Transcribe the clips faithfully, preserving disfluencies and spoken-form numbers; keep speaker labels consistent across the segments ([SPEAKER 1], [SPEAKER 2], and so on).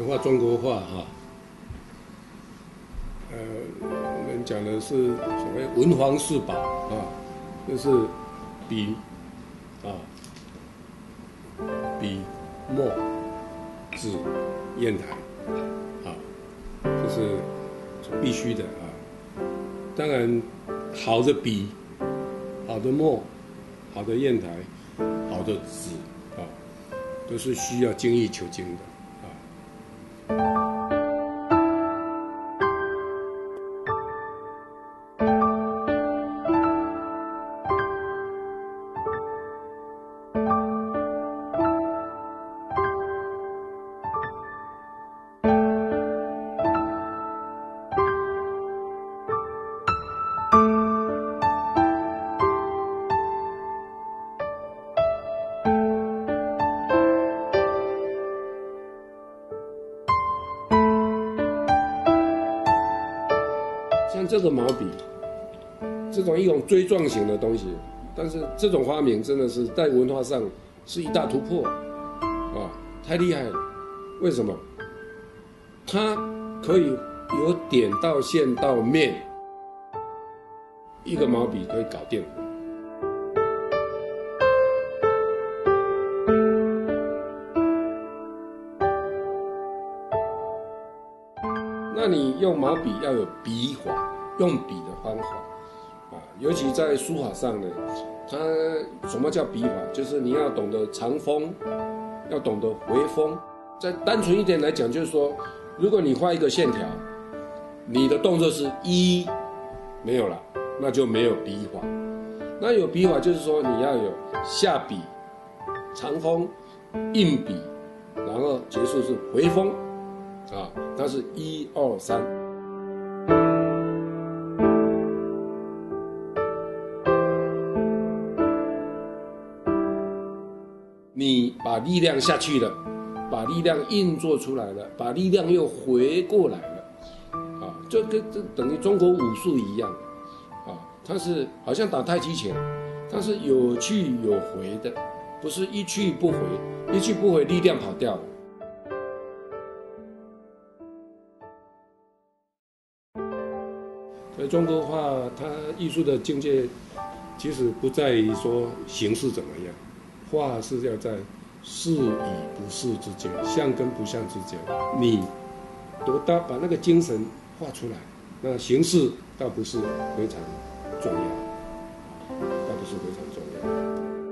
[SPEAKER 1] 画中国画哈，呃，我们讲的是所谓文房四宝啊，就是笔啊、笔、墨、纸、砚台啊，这是必须的啊。当然，好的笔、好的墨、好的砚台、好的纸啊，都是需要精益求精的。像这个毛笔，这种一种锥状型的东西，但是这种发明真的是在文化上是一大突破，啊，太厉害了！为什么？它可以由点到线到面，一个毛笔可以搞定。那你用毛笔要有笔法，用笔的方法啊，尤其在书法上呢，它什么叫笔法？就是你要懂得长锋，要懂得回锋。再单纯一点来讲，就是说，如果你画一个线条，你的动作是一，没有了，那就没有笔法。那有笔法就是说，你要有下笔、长锋、硬笔，然后结束是回锋。啊，它是一二三。你把力量下去了，把力量运作出来了，把力量又回过来了，啊，就跟这等于中国武术一样，啊，它是好像打太极拳，它是有去有回的，不是一去不回，一去不回力量跑掉了。所以中国画它艺术的境界，其实不在于说形式怎么样，画是要在是与不是之间，像跟不像之间，你多大把那个精神画出来，那形式倒不是非常重要，倒不是非常重要。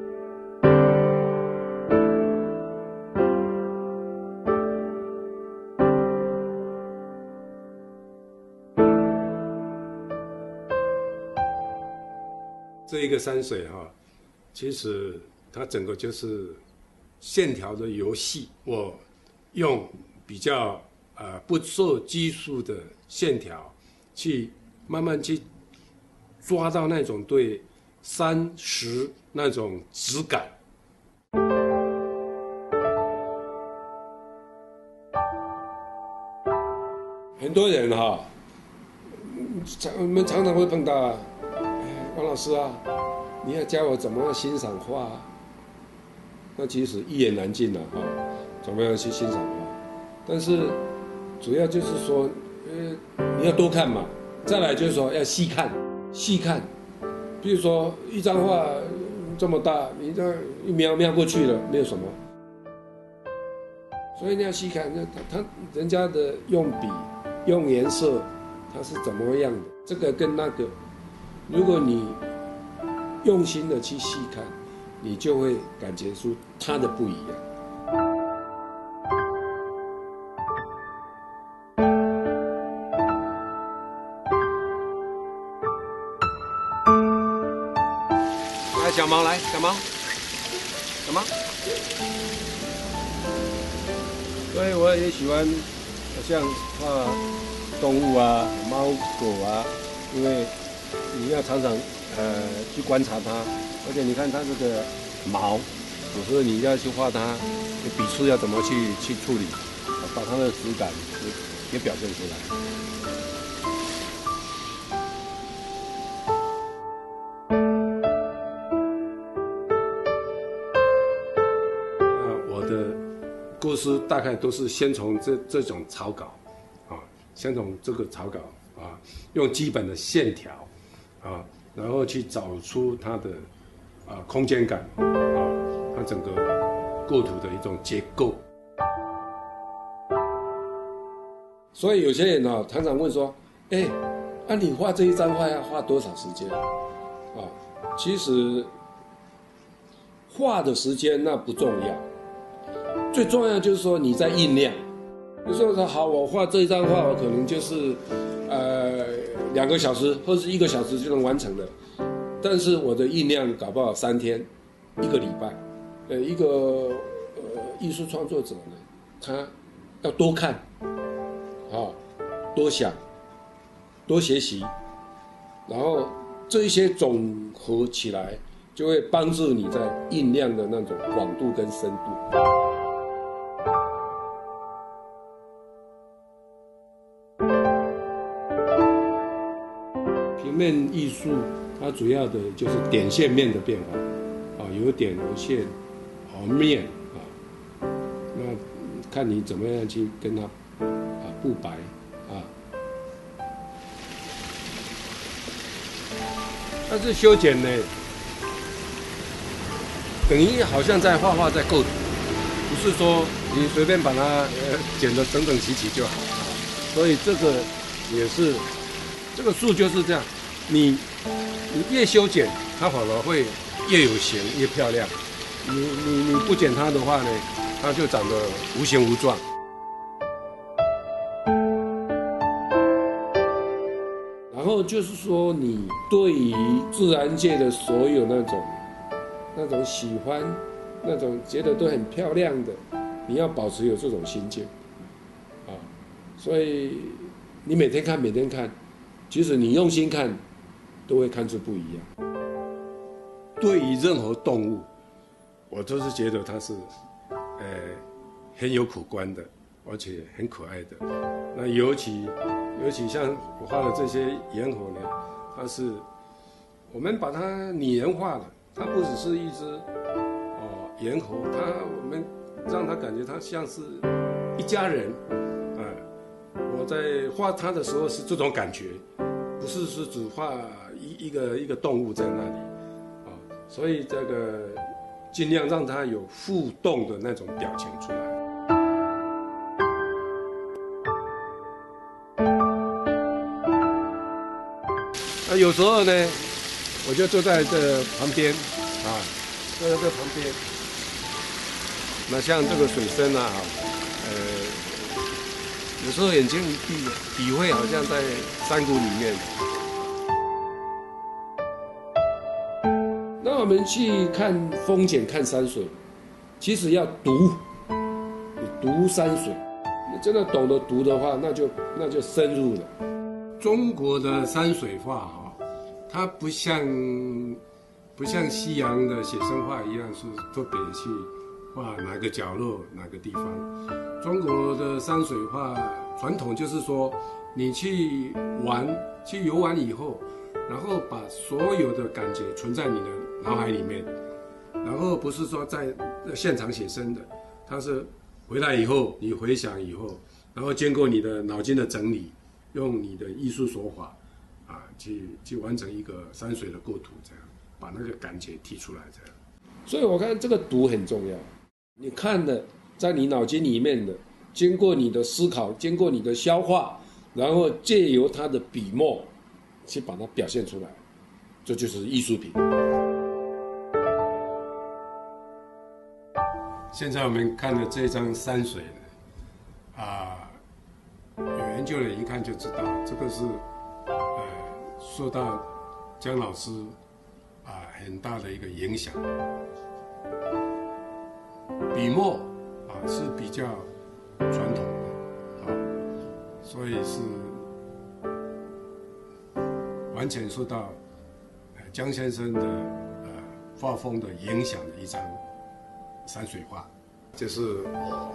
[SPEAKER 1] 这一个山水哈，其实它整个就是线条的游戏。我用比较呃不受拘束的线条，去慢慢去抓到那种对山石那种质感。很多人哈，常我们常常会碰到啊。王老师啊，你要教我怎么样欣赏画啊？那其实一言难尽了啊，怎么样去欣赏画？但是主要就是说，呃，你要多看嘛。再来就是说要细看，细看。比如说一张画这么大，你这一瞄瞄过去了，没有什么。所以你要细看，那他他人家的用笔、用颜色，它是怎么样的？这个跟那个。如果你用心的去细看，你就会感觉出它的不一样。来，小猫来，小猫，小猫。所以我也喜欢，像画动物啊，猫狗啊，因为。你要常常呃去观察它，而且你看它这个毛，有时候你要去画它，笔触要怎么去去处理，把它的质感也也表现出来。啊，我的故事大概都是先从这这种草稿，啊，先从这个草稿啊，用基本的线条，啊，然后去找出它的啊空间感，啊，它整个构图的一种结构。所以有些人啊，常常问说，哎，那、啊、你画这一张画要花多少时间？啊，其实画的时间那不重要，最重要就是说你在酝酿。就说说好，我画这一张画，我可能就是呃两个小时或者是一个小时就能完成了，但是我的酝酿搞不好三天、一个礼拜。呃，一个呃艺术创作者呢，他要多看，啊，多想，多学习，然后这一些总合起来，就会帮助你在酝酿的那种广度跟深度。平面艺术它主要的就是点线面的变化，啊，有点有线，好面啊，那看你怎么样去跟它啊布白啊。但是修剪呢，等于好像在画画在构图，不是说你随便把它呃剪得整整齐齐就好啊。所以这个也是，这个树就是这样，你你越修剪，它反而会越有型越漂亮。你你你不剪它的话呢，它就长得无形无状。然后就是说，你对于自然界的所有那种、那种喜欢、那种觉得都很漂亮的，你要保持有这种心境，啊，所以你每天看、每天看，即使你用心看，都会看出不一样。对于任何动物，我都是觉得它是，呃，很有口观的，而且很可爱的。那尤其。尤其像我画的这些猿猴呢，它是我们把它拟人化了，它不只是一只哦猿猴，它我们让它感觉它像是一家人，啊、呃，我在画它的时候是这种感觉，不是是只画一一个一个动物在那里，啊、哦，所以这个尽量让它有互动的那种表情出来。那有时候呢，我就坐在这旁边，啊，坐在这旁边。那像这个水深啊，呃，有时候眼睛一闭，体会好像在山谷里面。那我们去看风景、看山水，其实要读，读山水。你真的懂得读的话，那就那就深入了。中国的山水画哈，它不像不像西洋的写生画一样，是特别去画哪个角落哪个地方。中国的山水画传统就是说，你去玩去游玩以后，然后把所有的感觉存在你的脑海里面，然后不是说在现场写生的，它是回来以后你回想以后，然后经过你的脑筋的整理。用你的艺术手法，啊，去去完成一个山水的构图，这样把那个感觉提出来，这样。所以我看这个读很重要，你看的在你脑筋里面的，经过你的思考，经过你的消化，然后借由它的笔墨去把它表现出来，这就是艺术品。现在我们看的这张山水呢，啊。有研究的人一看就知道，这个是，呃，受到姜老师啊很大的一个影响。笔墨啊是比较传统的，啊，所以是完全受到呃姜先生的呃画风的影响的一张山水画，这是我。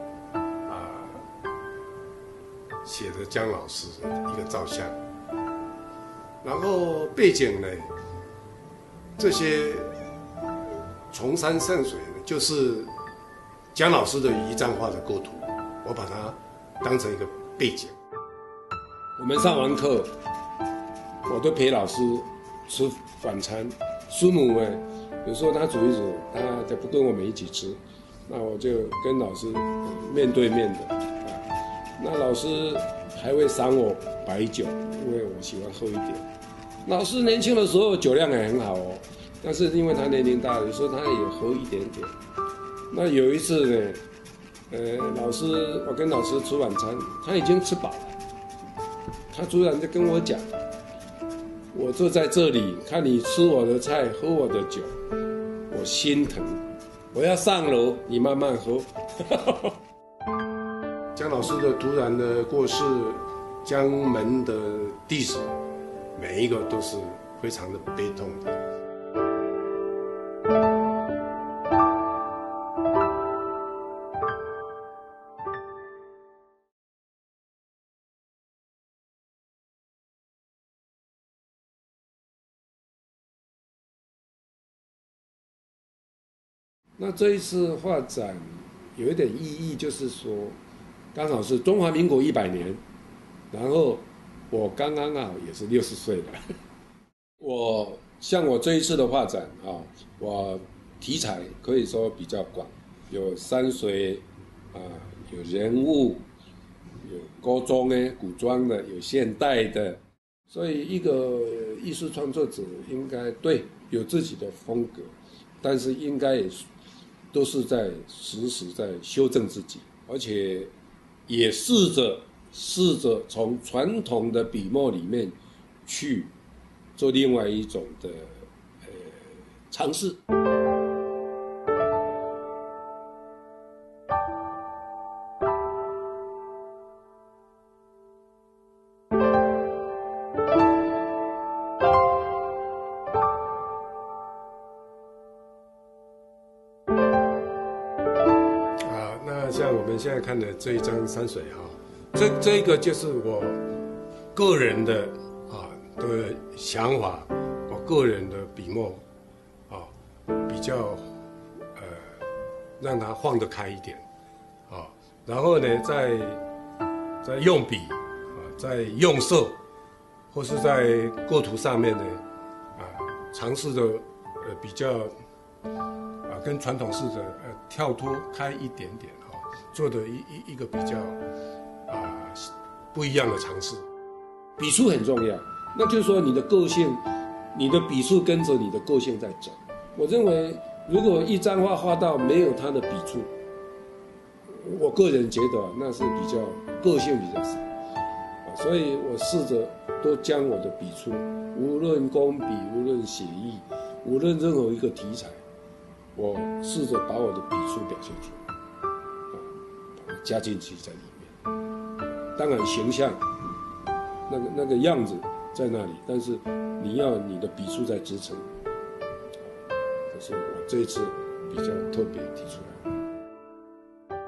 [SPEAKER 1] 写的姜老师的一个照相，然后背景呢，这些崇山圣水呢，就是姜老师的一张画的构图，我把它当成一个背景。我们上完课，我都陪老师吃晚餐。师母呢，有时候她煮一煮，她就不跟我们一起吃，那我就跟老师面对面的。啊，那老师还会赏我白酒，因为我喜欢喝一点。老师年轻的时候酒量也很好哦，但是因为他年龄大了，有时候他也喝一点点。那有一次呢，呃，老师我跟老师吃晚餐，他已经吃饱了，他突然就跟我讲。我坐在这里看你吃我的菜，喝我的酒，我心疼。我要上楼，你慢慢喝。姜老师的突然的过世，江门的弟子每一个都是非常的悲痛的。那这一次画展有一点意义，就是说，刚好是中华民国一百年，然后我刚刚好也是六十岁了。我像我这一次的画展啊，我题材可以说比较广，有山水啊，有人物，有高中的、古装的，有现代的，所以一个艺术创作者应该对有自己的风格，但是应该也都是在时时在修正自己，而且也试着试着从传统的笔墨里面去做另外一种的呃尝试。像我们现在看的这一张山水哈，这这一个就是我个人的啊的想法，我个人的笔墨啊，比较呃让它放得开一点啊，然后呢，在在用笔啊，在用色或是在构图上面呢啊，尝试的呃比较啊跟传统式的呃跳脱开一点点。做的一一一个比较啊、呃、不一样的尝试，笔触很重要。那就是说你的个性，你的笔触跟着你的个性在走。我认为，如果一张画画到没有它的笔触，我个人觉得那是比较个性比较少啊。所以我试着都将我的笔触，无论工笔，无论写意，无论任何一个题材，我试着把我的笔触表现出来。加进去在里面，当然形象那个那个样子在那里，但是你要你的笔触在支撑，这是我这一次比较特别提出来的。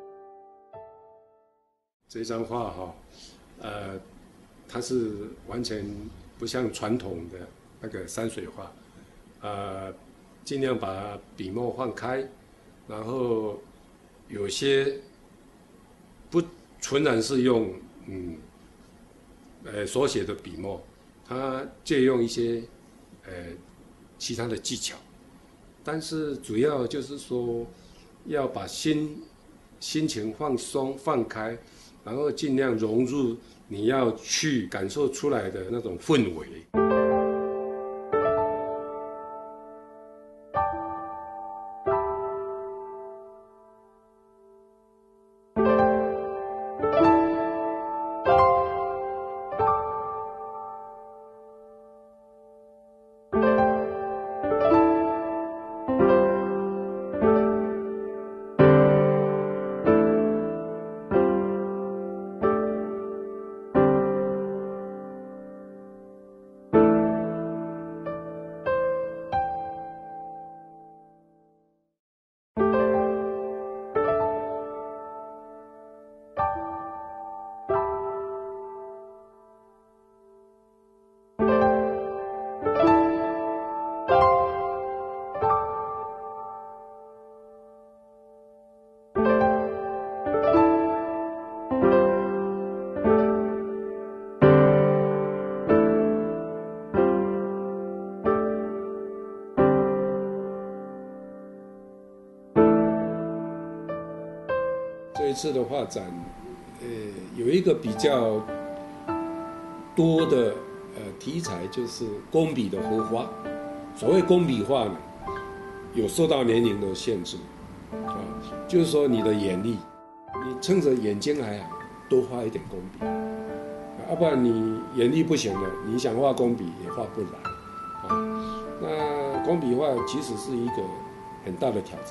[SPEAKER 1] 这张画哈，呃，它是完全不像传统的那个山水画，呃，尽量把笔墨放开，然后有些。不纯然是用嗯，呃所写的笔墨，它借用一些呃其他的技巧，但是主要就是说要把心心情放松放开，然后尽量融入你要去感受出来的那种氛围。 这一次的画展，呃，有一个比较多的呃题材，就是工笔的活花。所谓工笔画呢，有受到年龄的限制，啊，就是说你的眼力，你趁着眼睛还好，多画一点工笔，要、啊、不然你眼力不行了，你想画工笔也画不来，啊，那工笔画其实是一个很大的挑战。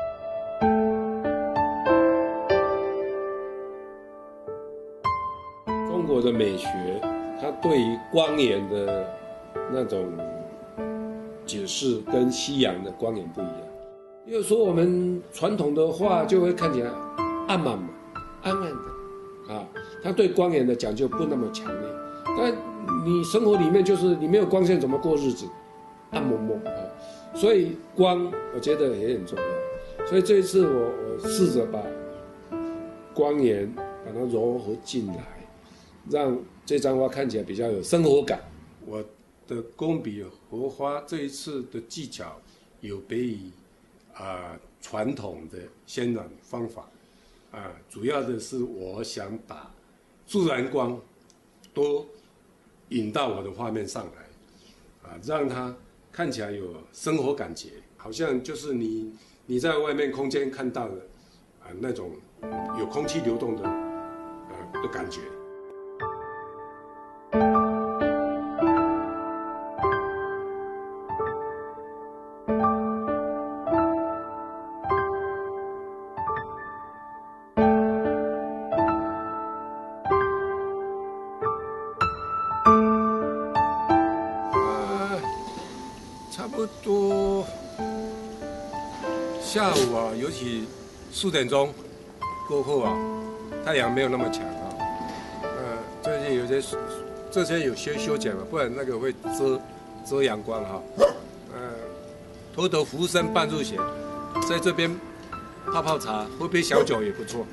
[SPEAKER 1] 中国的美学，它对于光源的那种解释跟西洋的光源不一样。有时候我们传统的画就会看起来暗暗嘛，暗暗的，啊，它对光源的讲究不那么强烈。但你生活里面就是你没有光线怎么过日子？暗蒙蒙啊，所以光我觉得也很重要。所以这一次我我试着把光源把它融合进来，让这张画看起来比较有生活感。我的工笔活花这一次的技巧有别于啊传统的渲染方法啊，主要的是我想把自然光都引到我的画面上来啊，让它看起来有生活感觉，好像就是你你在外面空间看到的啊那种有空气流动的呃的感觉。差不多下午啊，尤其四点钟过后啊，太阳没有那么强啊。呃，最近有些这些有些修剪嘛，不然那个会遮遮阳光哈。呃，头头浮生半入闲，在这边泡泡茶，喝杯小酒也不错。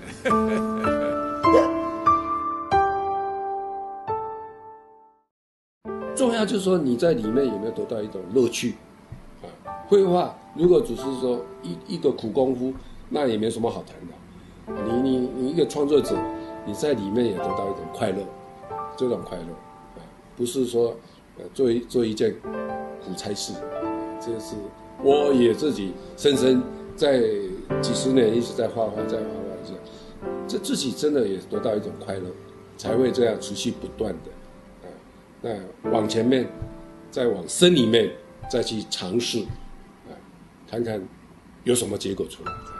[SPEAKER 1] 重要就是说你在里面有没有得到一种乐趣啊？绘画如果只是说一一个苦功夫，那也没什么好谈的。你你你一个创作者，你在里面也得到一种快乐，这种快乐啊，不是说呃做一做一件苦差事。这是我也自己深深在几十年一直在画画，在画画，这自己真的也得到一种快乐，才会这样持续不断的。那往前面，再往深里面再去尝试，啊，看看有什么结果出来。